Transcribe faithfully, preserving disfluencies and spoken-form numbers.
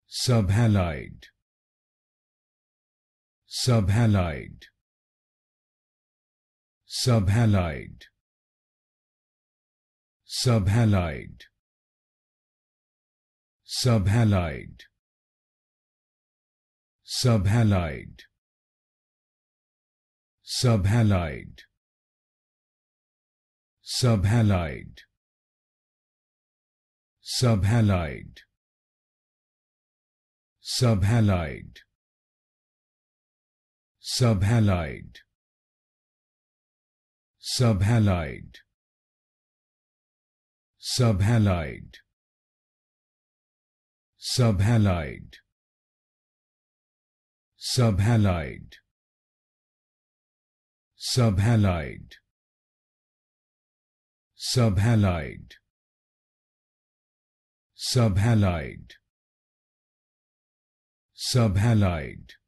Subhalide, Subhalide, Subhalide, Subhalide, Subhalide, Subhalide, Subhalide, Subhalide, Subhalide, Subhalide, Subhalide, Subhalide, Subhalide, Subhalide, Subhalide, Subhalide, Subhalide, Subhalide, Subhalide,